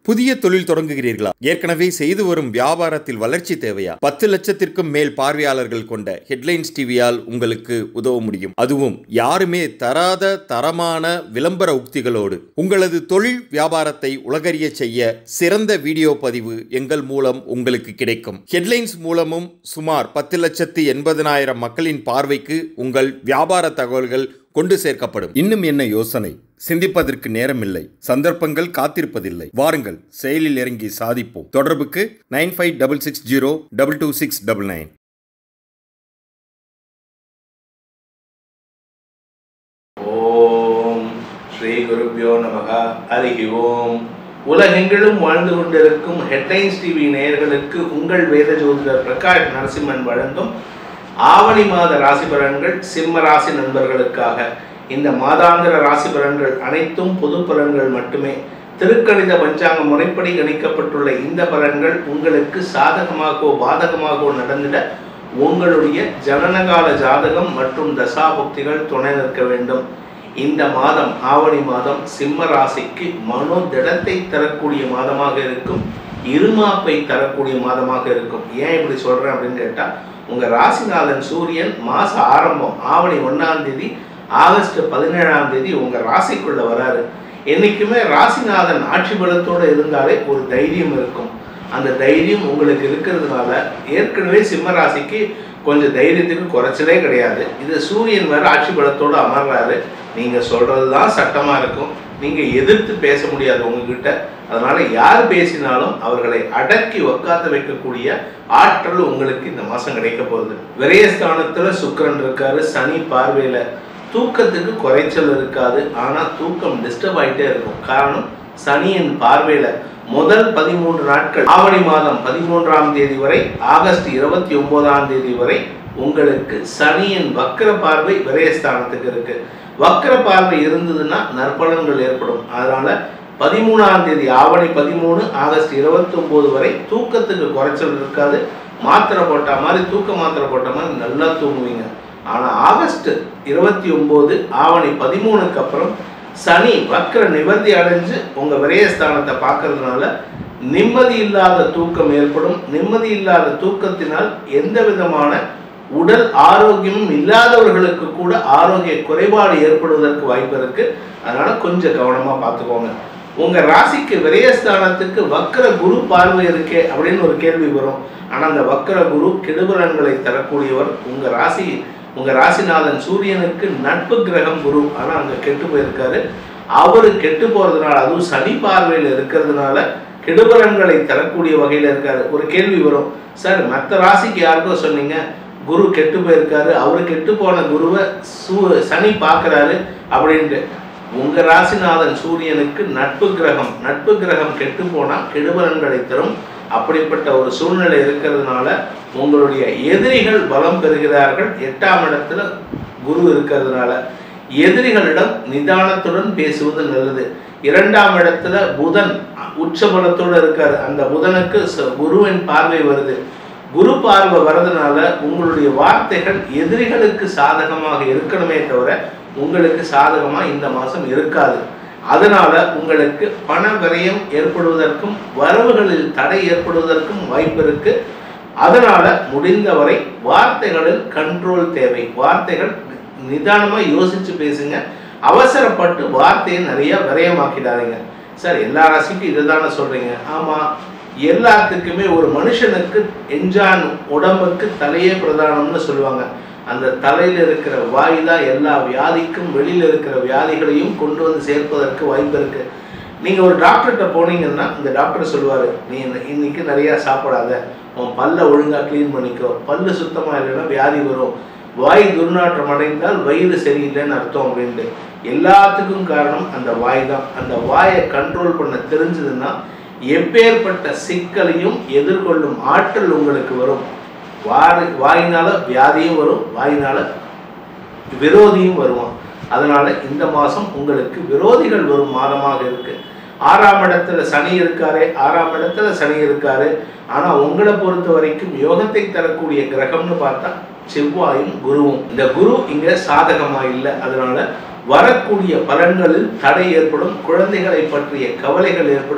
புதிய தொழில் தொடங்குகிறீர்களா? ஏற்கனவே செய்து வரும் வியாபாரத்தில் வளர்ச்சி தேவையா? 10 லட்சத்திற்கும் மேல் பார்வையாளர்கள் கொண்ட ஹெட்லைன்ஸ் டிவியால் உங்களுக்கு உதவ முடியும். அதுவும் யாருமே தராத தரமான விளம்பர உக்திகளோடு. உங்களது தொழில் வியாபாரத்தை உலகறிய செய்ய சிறந்த வீடியோ பதிவு எங்கள் மூலம் உங்களுக்கு கிடைக்கும். ஹெட்லைன்ஸ் மூலமும் சுமார் 10,80,000 மக்களின் பார்வைக்கு உங்கள் வியாபார தகவல்கள் கொண்டு சேர்க்கப்படும். இன்னும் என்ன யோசனை? சிந்திப்பதற்கு நேரமில்லை, சந்தர்ப்பங்கள் காத்திருப்பதில்லை. வாருங்கள், செயலில் இறங்கி சாதிப்போம். தொடர்புக்கு 9566022699. ஓம் ஸ்ரீ குருப்யோ நமக. ஹரி ஓம். உலகெங்கிலும் வாழ்ந்து கொண்டிருக்கும் ஹெட்லைன்ஸ் டிவி நேயர்களுக்கு உங்கள் வேத ஜோதிடர் பிரகாஷ் நரசிம்மன் வழங்கும் ஆவணி மாத ராசி பலன்கள் சிம்ம ராசி நண்பர்களுக்காக. இந்த மாதாந்திர ராசி பலன்கள் அனைத்தும் பொது பலன்கள் மட்டுமே. திருக்கணித பஞ்சாங்க முறைப்படி கணிக்கப்பட்டுள்ள இந்த பலன்கள் உங்களுக்கு சாதகமாகவோ பாதகமாகவோ நடந்திட உங்களுடைய ஜனனகால ஜாதகம் மற்றும் தசாபுக்திகள் துணை நிற்க வேண்டும். இந்த மாதம் ஆவணி மாதம் சிம்ம ராசிக்கு மனோ திடத்தை தரக்கூடிய மாதமாக இருக்கும், இருமாப்பை தரக்கூடிய மாதமாக இருக்கும். ஏன் இப்படி சொல்றேன் அப்படின்னு கேட்டா, உங்க ராசிநாதன் சூரியன் மாச ஆரம்பம் ஆவணி 1ஆம் தேதி ஆகஸ்ட் 17ஆம் தேதி உங்க ராசிக்குள்ள வராரு. என்னைக்குமே ராசிநாதன் ஆட்சி பலத்தோடு இருந்தாலே ஒரு தைரியம் இருக்கும். அந்த தைரியம் உங்களுக்கு இருக்கிறதுனால ஏற்கனவே சிம்ம ராசிக்கு கொஞ்சம் தைரியத்துக்கு குறைச்சலே கிடையாது. இது சூரியன் வேற ஆட்சி பலத்தோடு அமர்றாரு. நீங்க சொல்றதுதான் சட்டமா இருக்கும். நீங்க எதிர்த்து பேச முடியாது உங்ககிட்ட. அதனால யார் பேசினாலும் அவர்களை அடக்கி உக்காத்த வைக்கக்கூடிய ஆற்றல் உங்களுக்கு இந்த மாசம் கிடைக்க போகுது. விரயஸ்தானத்துல சுக்கிரன் இருக்காரு, சனி பார்வையில. தூக்கத்துக்கு குறைச்சல் இருக்காது, ஆனா தூக்கம் டிஸ்டர்ப் ஆயிட்டே இருக்கும். காரணம் சனியின் பார்வையில. முதல் 13 நாட்கள் ஆவணி மாதம் 13ஆம் தேதி வரை ஆகஸ்ட் 29ஆம் தேதி வரை உங்களுக்கு சனியின் வக்கர பார்வை விரயஸ்தானத்துக்கு இருக்கு. வக்கர பார்வை இருந்ததுன்னா நற்பலன்கள் ஏற்படும். அதனால 13ஆம் தேதி ஆவணி 13 ஆகஸ்ட் 29 வரை தூக்கத்துக்கு குறைச்சல் இருக்காது. மாத்திரை போட்ட மாதிரி, தூக்க மாத்திரை போட்ட மாதிரி நல்லா தூங்குவீங்க. ஆனா ஆகஸ்ட் 29 ஆவணி 13க்கு அப்புறம் சனி வக்கர நிவர்த்தி அடைஞ்சு உங்க விரயஸ்தானத்தை பார்க்கறதுனால நிம்மதி இல்லாத தூக்கம் ஏற்படும். நிம்மதி இல்லாத தூக்கத்தினால் எந்த விதமான உடல் ஆரோக்கியமும் இல்லாதவர்களுக்கு கூட ஆரோக்கிய குறைபாடு ஏற்படுவதற்கு வாய்ப்பு இருக்கு. அதனால கொஞ்சம் கவனமா பார்த்துக்கோங்க. உங்க ராசிக்கு விரயஸ்தானத்துக்கு வக்கர குரு பார்வை இருக்கே அப்படின்னு ஒரு கேள்வி வரும். ஆனா அந்த வக்கர குரு கெடுபலன்களை தரக்கூடியவர். உங்க ராசிநாதன் சூரியனுக்கு நட்பு கிரகம் குரு. ஆனா அங்க கெட்டு போயிருக்காரு. அவரு கெட்டு போறதுனால, அதுவும் சனி பார்வையில் இருக்கிறதுனால கெடுபலன்களை தரக்கூடிய வகையில இருக்காரு. ஒரு கேள்வி வரும், சார் மற்ற ராசிக்கு யாருக்கோ சொன்னீங்க குரு கெட்டு போயிருக்காரு, அவரு கெட்டு போன குருவை சனி பார்க்கிறாரு அப்படின்ட்டு. உங்க ராசிநாதன் சூரியனுக்கு நட்பு கிரகம் கெட்டு போனா கெடுபலன்களை தரும். அப்படிப்பட்ட ஒரு சூழ்நிலை இருக்கிறதுனால உங்களுடைய எதிரிகள் பலம் பெறுகிறார்கள். 8ஆம் இடத்துல குரு இருக்கிறதுனால எதிரிகளிடம் நிதானத்துடன் பேசுவது நல்லது. 2ஆம் இடத்துல புதன் உச்சபலத்தோடு இருக்காரு. அந்த புதனுக்கு குருவின் பார்வை வருது. குரு பார்வை வர்றதுனால உங்களுடைய வார்த்தைகள் எதிரிகளுக்கு சாதகமாக இருக்கணுமே தவிர உங்களுக்கு சாதகமா இந்த மாசம் இருக்காது. அதனால உங்களுக்கு பண விரயம் ஏற்படுவதற்கும் வரவுகளில் தடை ஏற்படுவதற்கும் வாய்ப்பு இருக்கு. அதனால முடிந்தவரை வார்த்தைகளில் கண்ட்ரோல் தேவை. வார்த்தைகள் நிதானமா யோசிச்சு பேசுங்க. அவசரப்பட்டு வார்த்தையை நிறைய விரயமாக்கிடாதீங்க. சார் எல்லா ராசிக்கும் இதுதானே சொல்றீங்க? ஆமா, எல்லாத்துக்குமே ஒரு மனுஷனுக்கு எஞ்சான் உடம்புக்கு தலையே பிரதானம்னு சொல்லுவாங்க. அந்த தலையில் இருக்கிற வாய் தான் எல்லா வியாதிக்கும் வெளியில் இருக்கிற வியாதிகளையும் கொண்டு வந்து சேர்ப்பதற்கு வாய்ப்பு இருக்கு. நீங்க ஒரு டாக்டர்கிட்ட போனீங்கன்னா இந்த டாக்டர் சொல்லுவாரு, நீ இன்னைக்கு நிறைய சாப்பிடாத, உன் பல்ல ஒழுங்கா கிளீன் பண்ணிக்கோ, பல்லு சுத்தமா இல்லைன்னா வியாதி வரும், வாய் துர்நாற்றம் அடைந்தால் வயிறு சரியில்லைன்னு அர்த்தம் அப்படின்ட்டு. எல்லாத்துக்கும் காரணம் அந்த வாய் தான். அந்த வாயை கண்ட்ரோல் பண்ண தெரிஞ்சதுன்னா எப்பேற்பட்ட சிக்கலையும் எதிர்கொள்ளும் ஆற்றல் உங்களுக்கு வரும். வாயினால வியாதியும் வரும், வாயினால விரோதியும் வருவான். அதனால இந்த மாசம் உங்களுக்கு விரோதிகள் வரும் மாதமாக இருக்கு. 6ஆம் இடத்துல சனி இருக்காரு. ஆனா உங்களை பொறுத்த வரைக்கும் யோகத்தை தரக்கூடிய கிரகம்னு பார்த்தா செவ்வாயும் குருவும். இந்த குரு இங்க சாதகமா இல்லை. அதனால வரக்கூடிய பலன்களில் தடை ஏற்படும். குழந்தைகளை பற்றிய கவலைகள் ஏற்படும்.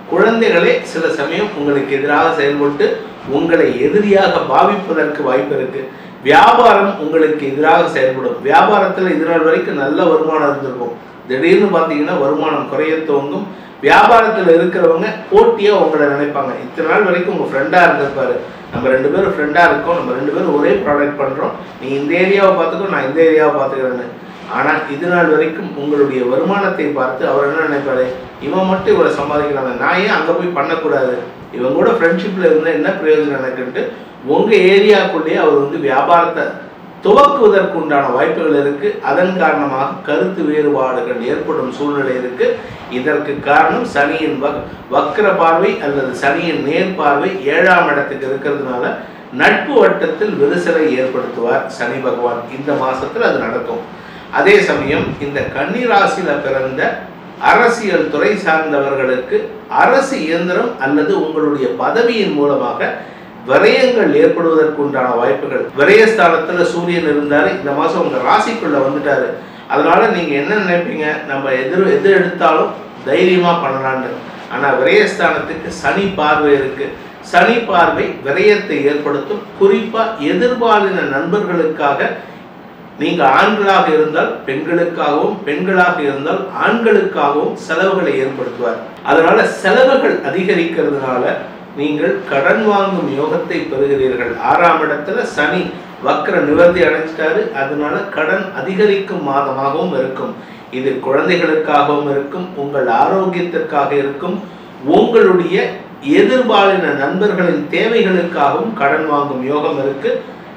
குழந்தைகளே சில சமயம் உங்களுக்கு எதிராக செயல்பட்டு உங்களை எதிரியாக பாவிப்பதற்கு வாய்ப்பு இருக்கு. வியாபாரம் உங்களுக்கு எதிராக செயல்படும். வியாபாரத்தில் இதனால் வரைக்கும் நல்ல வருமானம் இருந்திருக்கும். திடீர்னு பார்த்தீங்கன்னா வருமானம் குறைய துவங்கும். வியாபாரத்தில் இருக்கிறவங்க போட்டியாக உங்களை நினைப்பாங்க. இத்தனை நாள் வரைக்கும் உங்கள் ஃப்ரெண்டாக இருந்திருப்பாரு. நம்ம 2 பேரும் ஃப்ரெண்டாக இருக்கோம், நம்ம 2 பேரும் ஒரே ப்ராடக்ட் பண்ணுறோம், நீ இந்த ஏரியாவை பார்த்துக்கோ, நான் இந்த ஏரியாவை பார்த்துக்கிறேன்னு. ஆனால் இது நாள் வரைக்கும் உங்களுடைய வருமானத்தை பார்த்து அவர் என்ன நினைப்பாரு, இவன் மட்டும் இவ்வளோ சம்பாதிக்கிறாங்க, நான் ஏன் அங்கே போய் பண்ணக்கூடாது, இவங்க கூட ஃப்ரெண்ட்ஷிப்பில் இருந்தால் என்ன பிரயோஜனம் எனக்குன்ட்டு உங்கள் ஏரியாக்குள்ளேயே அவர் வியாபாரத்தை துவக்குவதற்கு உண்டான வாய்ப்புகள் இருக்குது. அதன் காரணமாக கருத்து வேறுபாடுகள் ஏற்படும் சூழ்நிலை இருக்குது. இதற்கு காரணம் சனியின் வக்ர பார்வை அல்லது சனியின் நேர் பார்வை 7ஆம் இடத்துக்கு இருக்கிறதுனால நட்பு வட்டத்தில் விரிசலை ஏற்படுத்துவார் சனி பகவான். இந்த மாதத்தில் அது நடக்கும். அதே சமயம் இந்த கன்னி ராசியில் பிறந்த அரசியல் துறை சார்ந்தவர்களுக்கு அரசு இயந்திரம் அல்லது உங்களுடைய பதவியின் மூலமாக விரயங்கள் ஏற்படுவதற்கு உண்டான வாய்ப்புகள். விரயஸ்தானத்தில் சூரியன் இருந்தாரு, இந்த மாதம் உங்கள் ராசிக்குள்ள வந்துட்டாரு. அதனால நீங்கள் என்ன நினைப்பீங்க, நம்ம எது எடுத்தாலும் தைரியமாக பண்ணலான்னு. ஆனால் விரயஸ்தானத்துக்கு சனி பார்வை இருக்கு. சனி பார்வை விரயத்தை ஏற்படுத்தும். குறிப்பாக எதிர்பாலின நண்பர்களுக்காக நீங்கள் ஆண்களாக இருந்தால் பெண்களுக்காகவும், பெண்களாக இருந்தால் ஆண்களுக்காகவும் செலவுகளை ஏற்படுத்துவார். அதனால செலவுகள் அதிகரிக்கிறதுனால நீங்கள் கடன் வாங்கும் யோகத்தை பெறுகிறீர்கள். 6ஆம் இடத்துல சனி வக்ர நிவர்த்தி அடைஞ்சிட்டாரு. அதனால கடன் அதிகரிக்கும் மாதமாகவும் இருக்கும். இது குழந்தைகளுக்காகவும் இருக்கும், உங்கள் ஆரோக்கியத்திற்காக இருக்கும், உங்களுடைய எதிர்பாலின நண்பர்களின் தேவைகளுக்காகவும் கடன் வாங்கும் யோகம் இருக்கு.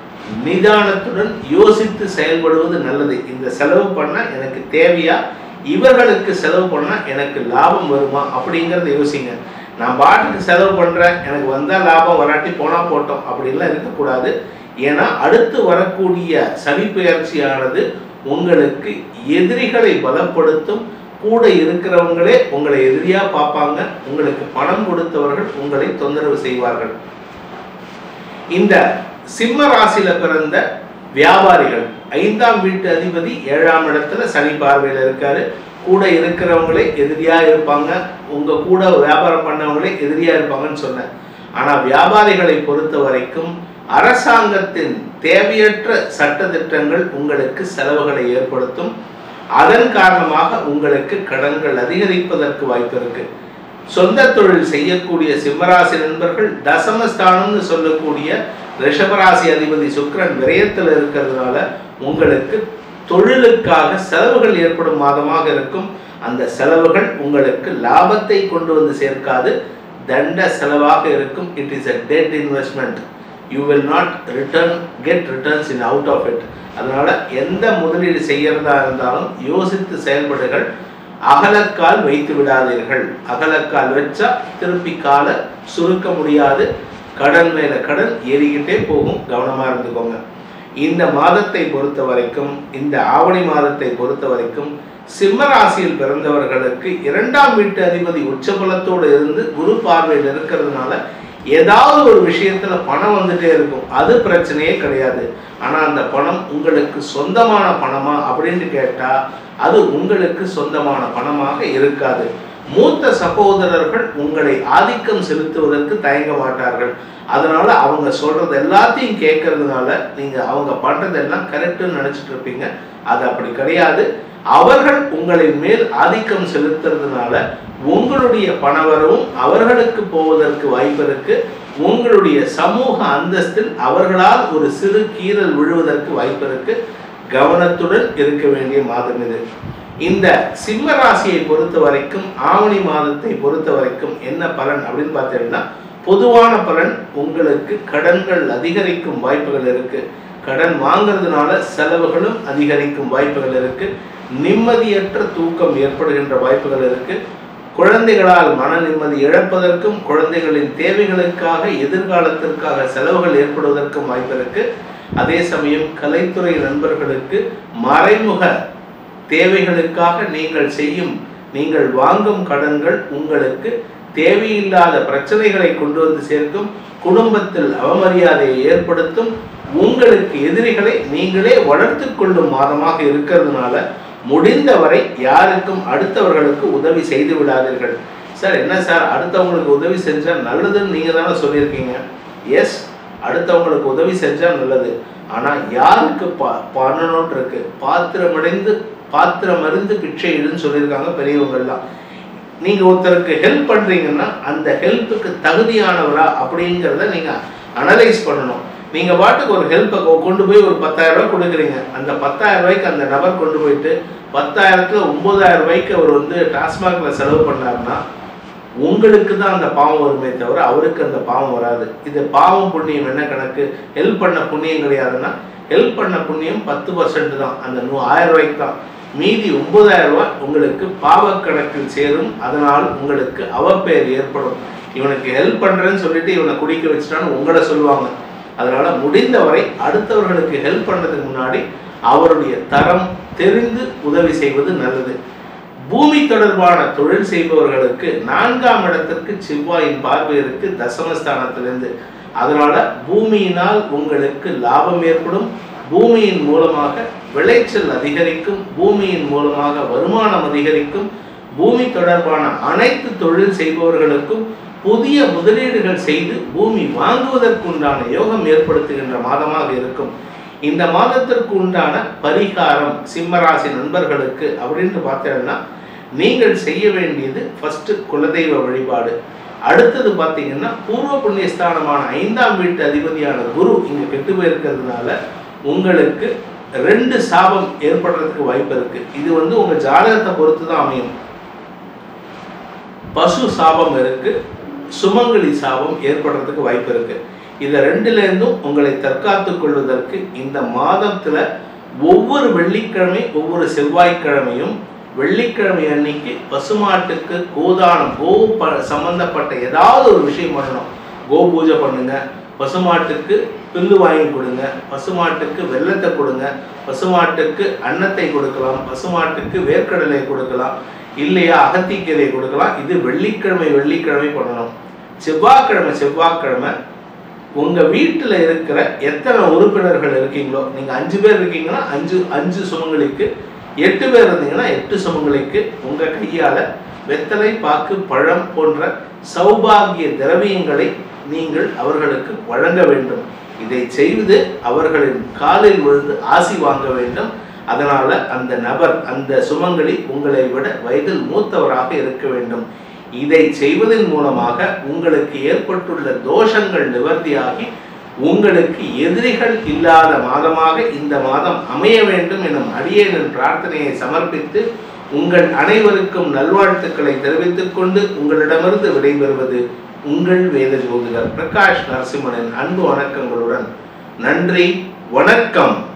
நிதானத்துடன் யோசித்து செயல்படுவது நல்லது. இந்த செலவு பண்ணா எனக்கு தேவையா, இவர்களுக்கு செலவு பண்ணா எனக்கு லாபம் வருமா அப்படிங்கிறத யோசிங்க. நான் பாட்டுக்கு செலவு பண்றேன், எனக்கு வந்தால் லாபம், வராட்டி போனா போட்டோம் அப்படின்லாம் இருக்கக்கூடாது. ஏன்னா அடுத்து வரக்கூடிய சனி பெயர்ச்சியானது உங்களுக்கு எதிரிகளை பலப்படுத்தும். கூட இருக்கிறவங்களே உங்களை எதிரியா பார்ப்பாங்க. உங்களுக்கு பணம் கொடுத்தவர்கள் உங்களை தொந்தரவு செய்வார்கள். இந்த சிம்ம ராசியில பிறந்த வியாபாரிகள் 5ஆம் வீட்டு அதிபதி 7ஆம் இடத்துல சனி பார்வையில் இருக்காரு. கூட இருக்கிறவங்களே எதிரியா இருப்பாங்க, உங்க கூட வியாபாரம் பண்ணவங்களே எதிரியா இருப்பாங்கன்னு சொன்னேன். ஆனா வியாபாரிகளை பொறுத்த வரைக்கும் அரசாங்கத்தின் தேவையற்ற சட்ட திட்டங்கள் உங்களுக்கு செலவுகளை ஏற்படுத்தும். அதன் காரணமாக உங்களுக்கு கடன்கள் அதிகரிப்பதற்கு வாய்ப்பு இருக்கு. சொந்த தொழில் செய்யக்கூடிய சிம்மராசி நண்பர்கள் தசமஸ்தானம்னு சொல்லக்கூடிய ரிஷபராசி அதிபதி சுக்கிரன் விரயத்தில் இருக்கிறதுனால உங்களுக்கு தொழிலுக்காக செலவுகள் ஏற்படும் மாதமாக இருக்கும். அந்த செலவுகள் உங்களுக்கு லாபத்தை கொண்டு வந்து சேர்க்காது, தண்ட செலவாக இருக்கும். It is a dead investment. You will not get returns in out of it. அதனால எந்த முதலீடு செய்யறதா இருந்தாலும் யோசித்து செயல்படுங்கள். அகலக்கால் வைத்து விடாதீர்கள். அகலக்கால் வச்சா திருப்பி காலை சுருக்க முடியாது. கடன் மேல கடன் ஏறிக்கிட்டே போகும். கவனமா இருந்துக்கோங்க. இந்த மாதத்தை பொறுத்த வரைக்கும், இந்த ஆவணி மாதத்தை பொறுத்த வரைக்கும் சிம்ம ராசியில் பிறந்தவர்களுக்கு 2ஆம் வீட்டு அதிபதி உச்சபலத்தோடு இருந்து குரு பார்வையில் இருக்கிறதுனால ஏதாவது ஒரு விஷயத்துல பணம் வந்துட்டே இருக்கும். அது பிரச்சனையே கிடையாது. ஆனா அந்த பணம் உங்களுக்கு சொந்தமான பணமா அப்படின்னு கேட்டா அது உங்களுக்கு சொந்தமான பணமாக இருக்காது. மூத்த சகோதரர்கள் உங்களை ஆதிக்கம் செலுத்துவதற்கு தயங்க மாட்டார்கள். அதனால அவங்க சொல்றது எல்லாத்தையும் கேட்கறதுனால நீங்க அவங்க பண்றதெல்லாம் கரெக்டுன்னு நினைச்சிட்டு இருப்பீங்க. அது அப்படி கிடையாது. அவர்கள் உங்களின் மேல் ஆதிக்கம் செலுத்துறதுனால உங்களுடைய பணவரவும் அவர்களுக்கு போவதற்கு வாய்ப்பு இருக்கு. உங்களுடைய சமூக அந்தஸ்தில் அவர்களால் ஒரு சிறு கீறல் விழுவதற்கு வாய்ப்பு இருக்கு. கவனத்துடன் இருக்க வேண்டிய மாதம் இது. இந்த சிம்ம ராசியை பொறுத்த வரைக்கும், ஆவணி மாதத்தை பொறுத்த வரைக்கும் என்ன பலன் அப்படின்னு பார்த்தீங்கன்னா, பொதுவான பலன் உங்களுக்கு கடன்கள் அதிகரிக்கும் வாய்ப்புகள் இருக்கு. கடன் வாங்கிறதுனால செலவுகளும் அதிகரிக்கும் வாய்ப்புகள் இருக்கு. நிம்மதியற்ற தூக்கம் ஏற்படுகின்ற வாய்ப்புகள் இருக்கு. குழந்தைகளால் மன நிம்மதி இழப்பதற்கும், குழந்தைகளின் தேவைகளுக்காக எதிர்காலத்திற்காக செலவுகள் ஏற்படுவதற்கும் வாய்ப்பு இருக்கு. அதே சமயம் கலைத்துறை நண்பர்களுக்கு மறைமுக தேவைகளுக்காக நீங்கள் வாங்கும் கடன்கள் உங்களுக்கு தேவையில்லாத பிரச்சனைகளை கொண்டு வந்து சேர்க்கும். குடும்பத்தில் அவமரியாதையை ஏற்படுத்தும். உங்களுக்கு எதிரிகளை நீங்களே வளர்த்து கொள்ளும் மாதமாக இருக்கிறதுனால முடிந்தவரை யாருக்கும் அடுத்தவர்களுக்கு உதவி செய்து விடாதீர்கள். சார் என்ன சார் அடுத்தவங்களுக்கு உதவி செஞ்சால் நல்லதுன்னு நீங்கள் தானே சொல்லியிருக்கீங்க. எஸ், அடுத்தவங்களுக்கு உதவி செஞ்சால் நல்லது. ஆனால் யாருக்கு பண்ணணும்னு இருக்கு. பாத்திரம் அறிந்து பிச்சை இடுன்னு சொல்லியிருக்காங்க பெரியவங்கள்லாம். நீங்கள் ஒருத்தருக்கு ஹெல்ப் பண்ணுறீங்கன்னா அந்த ஹெல்ப்புக்கு தகுதியானவரா அப்படிங்கிறத நீங்கள் அனலைஸ் பண்ணணும். நீங்கள் பாட்டுக்கு ஒரு ஹெல்ப்பை கொண்டு போய் ஒரு 10,000 ரூபாய் கொடுக்குறீங்க. அந்த 10,000 ரூபாய்க்கு அந்த நபர் கொண்டு போயிட்டு 10,000த்துல 9,000 ரூபாய்க்கு அவர் வந்து டாஸ்மாகில் செலவு பண்ணாருன்னா உங்களுக்கு தான் அந்த பாவம் வருமே தவிர அவருக்கு அந்த பாவம் வராது. இது பாவம் புண்ணியம் என்ன கணக்கு? ஹெல்ப் பண்ண புண்ணியம் கிடையாதுன்னா ஹெல்ப் பண்ண புண்ணியம் 10% தான், அந்த 1000 ரூபாய்க்கு தான். மீதி 9,000 ரூபாய் உங்களுக்கு பாவக்கணக்கில் சேரும். அதனால் உங்களுக்கு அவப்பெயர் ஏற்படும். இவனுக்கு ஹெல்ப் பண்ணுறேன்னு சொல்லிட்டு இவனை குடிக்க வச்சுட்டான்னு உங்களை சொல்லுவாங்க. அதனால முடிந்தவரை அடுத்தவர்களுக்கு ஹெல்ப் பண்ணுறதுக்கு முன்னாடி அவருடைய தரம் தெரிந்து உதவி செய்வது நல்லது. பூமி தொடர்பான தொழில் செய்பவர்களுக்கு 4ஆம் இடத்திற்கு செவ்வாயின் பார்வை இருக்கு தசமஸ்தானத்திலிருந்து. அதனால பூமியினால் உங்களுக்கு லாபம் ஏற்படும். பூமியின் மூலமாக விளைச்சல் அதிகரிக்கும். பூமியின் மூலமாக வருமானம் அதிகரிக்கும். பூமி தொடர்பான அனைத்து தொழில் செய்பவர்களுக்கும் புதிய முதலீடுகள் செய்து பூமி வாங்குவதற்கு உண்டான யோகம் ஏற்படுத்துகின்ற மாதமாக இருக்கும். இந்த மாதத்திற்கு உண்டான பரிகாரம் சிம்மராசி நண்பர்களுக்கு அப்படின்னு பார்த்தீங்கன்னா நீங்கள் செய்ய வேண்டியது ஃபர்ஸ்ட் குலதெய்வ வழிபாடு. அடுத்தது பார்த்தீங்கன்னா பூர்வ புண்ணியஸ்தானமான 5ஆம் வீட்டு அதிபதியான குரு இங்கே கெட்டு போயிருக்கிறதுனால உங்களுக்கு 2 சாபம் ஏற்படுறதுக்கு வாய்ப்பு இருக்கு. இது வந்து உங்க ஜாதகத்தை பொறுத்து தான் அமையும். பசு சாபம் இருக்கு, சுமங்கலி சாபம் ஏற்படுறதுக்கு வாய்ப்பு இருக்கு. இதை 2லேருந்தும் உங்களை தற்காத்துக் கொள்வதற்கு இந்த மாதத்துல ஒவ்வொரு வெள்ளிக்கிழமை ஒவ்வொரு செவ்வாய்க்கிழமையும் வெள்ளிக்கிழமை அன்னைக்கு பசுமாட்டுக்கு கோதானம் சம்பந்தப்பட்ட ஏதாவது ஒரு விஷயம் பண்ணணும். கோ பூஜை பண்ணுங்க, பசுமாட்டுக்கு புல்லு வாங்கி கொடுங்க, பசுமாட்டுக்கு வெள்ளத்தை கொடுங்க, பசுமாட்டுக்கு அன்னத்தை கொடுக்கலாம், பசுமாட்டுக்கு வேர்க்கடலை கொடுக்கலாம், இல்லையா அகத்திக்கீரை கொடுக்கலாம். இது வெள்ளிக்கிழமை பண்ணணும். செவ்வாய்க்கிழமை உங்க வீட்டில் இருக்கிற எத்தனை உறுப்பினர்கள் இருக்கீங்களோ, நீங்க 5 பேர் இருக்கீங்கன்னா 5 சுமங்கலிக்கு, 8 பேர் இருந்தீங்கன்னா 8 சுமங்கலிக்கு உங்க கையால வெத்தலை, பாக்கு, பழம் போன்ற சௌபாகிய திரவியங்களை நீங்கள் அவர்களுக்கு வழங்க வேண்டும். இதை செய்து அவர்களின் காலில் விழுந்து ஆசி வாங்க வேண்டும். அதனால அந்த நபர், அந்த சுமங்கலி உங்களை விட வயதில் மூத்தவராக இருக்க வேண்டும். இதை செய்வதன் மூலமாக உங்களுக்கு ஏற்பட்டுள்ள தோஷங்கள் நிவர்த்தியாகி உங்களுக்கு எதிரிகள் இல்லாத மாதமாக இந்த மாதம் அமைய வேண்டும் எனும் அடியேனின் பிரார்த்தனையை சமர்ப்பித்து உங்கள் அனைவருக்கும் நல்வாழ்த்துக்களை தெரிவித்துக் கொண்டு உங்களிடமிருந்து விடைபெறுவது உங்கள் வேத ஜோதிடர் பிரகாஷ் நரசிம்மனின் அன்பு வணக்கங்களுடன். நன்றி, வணக்கம்.